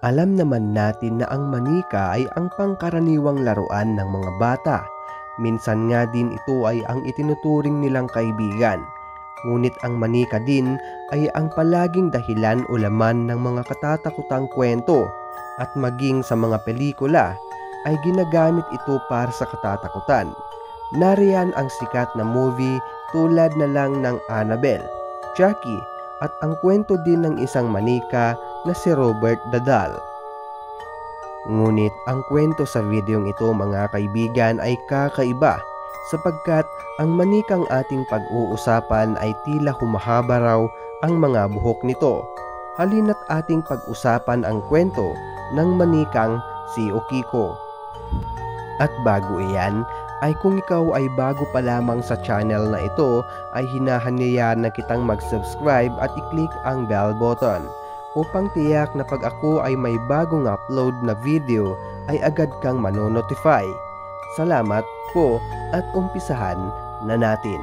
Alam naman natin na ang manika ay ang pangkaraniwang laruan ng mga bata. Minsan nga din ito ay ang itinuturing nilang kaibigan. Ngunit ang manika din ay ang palaging dahilan o laman ng mga katatakutang kwento at maging sa mga pelikula ay ginagamit ito para sa katatakutan. Nariyan ang sikat na movie tulad na lang ng Annabelle, Chucky at ang kwento din ng isang manika na si Robert the Doll. Ngunit ang kwento sa videong ito mga kaibigan ay kakaiba sapagkat ang manikang ating pag-uusapan ay tila humahaba raw ang mga buhok nito. Halina't ating pag-usapan ang kwento ng manikang si Ukiko. At bago iyan ay kung ikaw ay bago pa lamang sa channel na ito ay hinahanayan na kitang mag-subscribe at i-click ang bell button upang tiyak na pag ako ay may bagong upload na video ay agad kang manonotify. Salamat po at umpisahan na natin.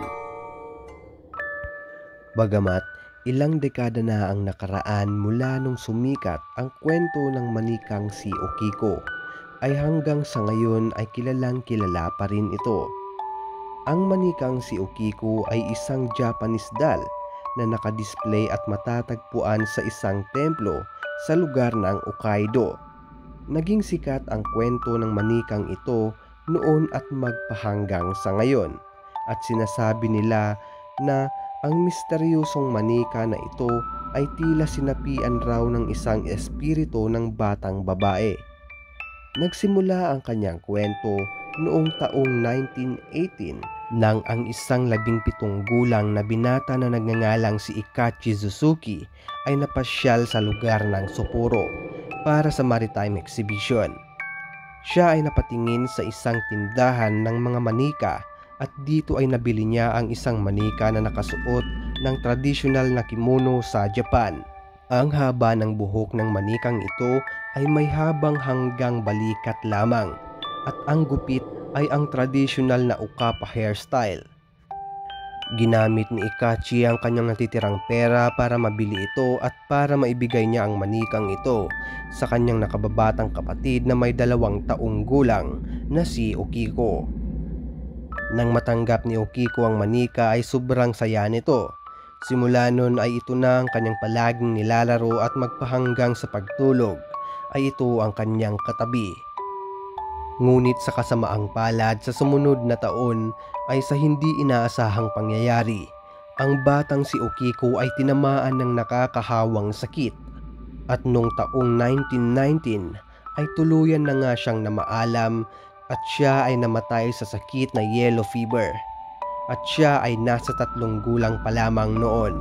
Bagamat ilang dekada na ang nakaraan mula nung sumikat ang kwento ng manikang si Ukiko, ay hanggang sa ngayon ay kilalang kilala pa rin ito. Ang manikang si Ukiko ay isang Japanese doll na nakadisplay at matatagpuan sa isang templo sa lugar ng Hokkaido. Naging sikat ang kwento ng manikang ito noon at magpahanggang sa ngayon, at sinasabi nila na ang misteryosong manika na ito ay tila sinapian raw ng isang espiritu ng batang babae. Nagsimula ang kanyang kwento noong taong 1918 nang ang isang 17 gulang na binata na nagngangalang si Ikachi Suzuki ay napasyal sa lugar ng Sapporo para sa maritime exhibition. Siya ay napatingin sa isang tindahan ng mga manika at dito ay nabili niya ang isang manika na nakasuot ng tradisyonal na kimono sa Japan. Ang haba ng buhok ng manikang ito ay may habang hanggang balikat lamang at ang gupit ay ang tradisyonal na ukapa hairstyle. Ginamit ni Ikachi ang kanyang natitirang pera para mabili ito at para maibigay niya ang manikang ito sa kanyang nakababatang kapatid na may 2 taong gulang na si Ukiko. Nang matanggap ni Ukiko ang manika ay sobrang saya nito. Simula nun ay ito na ang kanyang palaging nilalaro at magpahanggang sa pagtulog ay ito ang kanyang katabi. Ngunit sa kasamaang palad sa sumunod na taon ay sa hindi inaasahang pangyayari, ang batang si Ukiko ay tinamaan ng nakakahawang sakit at noong taong 1919 ay tuluyan na nga siyang namaalam at siya ay namatay sa sakit na yellow fever at siya ay nasa 3 gulang pa lamang noon.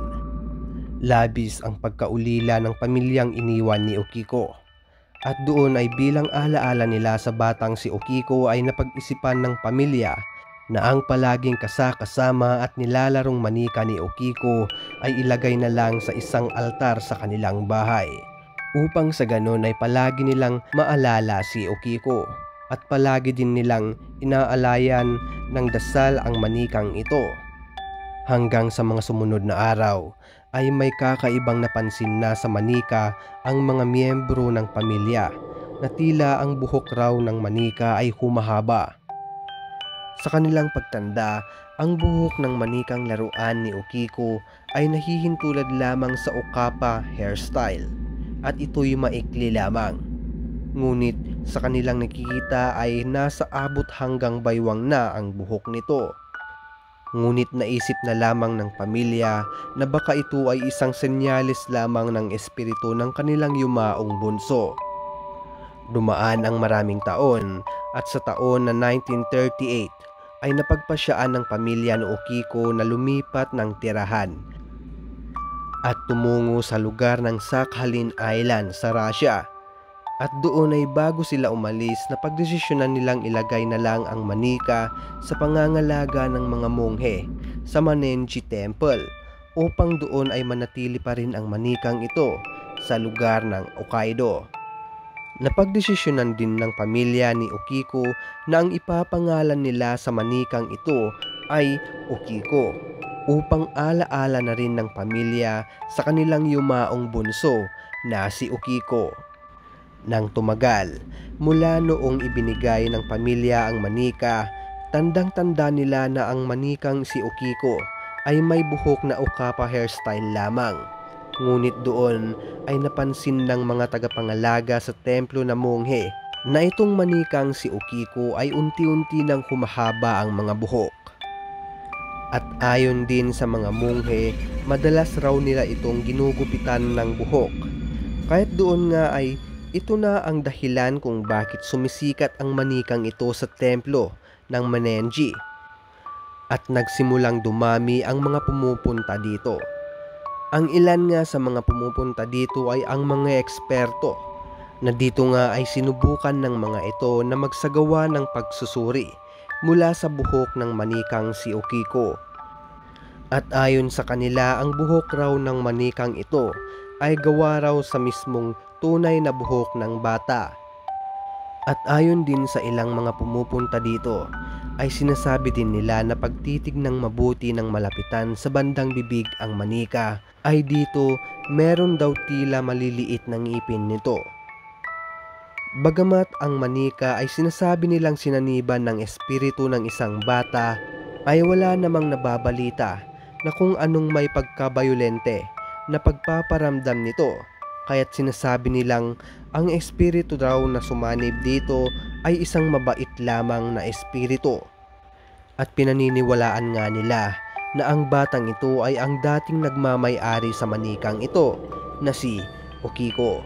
Labis ang pagkaulila ng pamilyang iniwan ni Ukiko. At doon ay bilang alaala nila sa batang si Ukiko ay napag-isipan ng pamilya na ang palaging kasama at nilalarong manika ni Ukiko ay ilagay na lang sa isang altar sa kanilang bahay upang sa ganon ay palagi nilang maalala si Ukiko at palagi din nilang inaalayan ng dasal ang manikang ito. Hanggang sa mga sumunod na araw ay may kakaibang napansin na sa manika ang mga miyembro ng pamilya na tila ang buhok raw ng manika ay humahaba. Sa kanilang pagtanda, ang buhok ng manikang laruan ni Ukiko ay nahihintulad lamang sa ukapa hairstyle at ito'y maikli lamang. Ngunit sa kanilang nakikita ay nasa abot hanggang baywang na ang buhok nito. Ngunit naisip na lamang ng pamilya na baka ito ay isang senyales lamang ng espiritu ng kanilang yumaong bunso. Dumaan ang maraming taon at sa taon na 1938 ay napagpasyaan ng pamilya ni Ukiko na lumipat ng tirahan at tumungo sa lugar ng Sakhalin Island sa Russia. At doon ay bago sila umalis na pagdesisyonan nilang ilagay na lang ang manika sa pangangalaga ng mga monghe sa Manenji Temple upang doon ay manatili pa rin ang manikang ito sa lugar ng Hokkaido. Napagdesisyonan din ng pamilya ni Ukiko na ang ipapangalan nila sa manikang ito ay Ukiko upang alaala na rin ng pamilya sa kanilang yumaong bunso na si Ukiko. Nang tumagal, mula noong ibinigay ng pamilya ang manika, tandang-tanda nila na ang manikang si Ukiko ay may buhok na ukapa hairstyle lamang. Ngunit doon ay napansin ng mga tagapangalaga sa templo na monghe na itong manikang si Ukiko ay unti-unti nang humahaba ang mga buhok. At ayon din sa mga monghe, madalas raw nila itong ginugupitan ng buhok. Kahit doon nga ay ito na ang dahilan kung bakit sumisikat ang manikang ito sa templo ng Manenji at nagsimulang dumami ang mga pumupunta dito. Ang ilan nga sa mga pumupunta dito ay ang mga eksperto na dito nga ay sinubukan ng mga ito na magsagawa ng pagsusuri mula sa buhok ng manikang si Ukiko. At ayon sa kanila, ang buhok raw ng manikang ito ay gawa raw sa mismong tunay na buhok ng bata. At ayon din sa ilang mga pumupunta dito, ay sinasabi din nila na pagtitignang mabuti ng malapitan sa bandang bibig ang manika, ay dito meron daw tila maliliit na ngipin nito. Bagamat ang manika ay sinasabi nilang sinaniban ng espiritu ng isang bata, ay wala namang nababalita na kung anong may pagkabayolente na pagpaparamdam nito. Kaya't sinasabi nilang ang espiritu daw na sumanib dito ay isang mabait lamang na espiritu. At pinaniniwalaan nga nila na ang batang ito ay ang dating nagmamay-ari sa manikang ito na si Ukiko.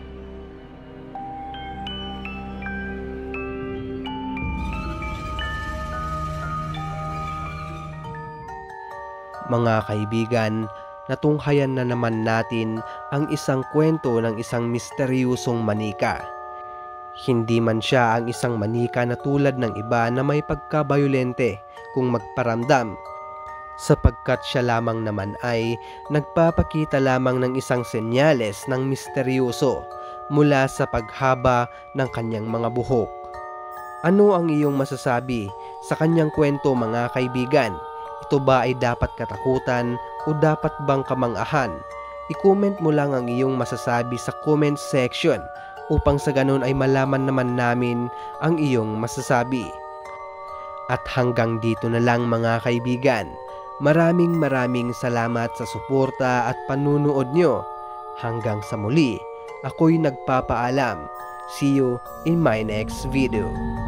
Mga kaibigan, natunghayan na naman natin ang isang kwento ng isang misteryosong manika. Hindi man siya ang isang manika na tulad ng iba na may pagkabayolente kung magparamdam, sapagkat siya lamang naman ay nagpapakita lamang ng isang senyales ng misteryoso mula sa paghaba ng kanyang mga buhok. Ano ang iyong masasabi sa kanyang kwento, mga kaibigan? Ito ba ay dapat katakutan o dapat bang kamang-ahan? I-comment mo lang ang iyong masasabi sa comment section upang sa ganun ay malaman naman namin ang iyong masasabi. At hanggang dito na lang, mga kaibigan. Maraming salamat sa suporta at panunood nyo. Hanggang sa muli, ako'y nagpapaalam. See you in my next video.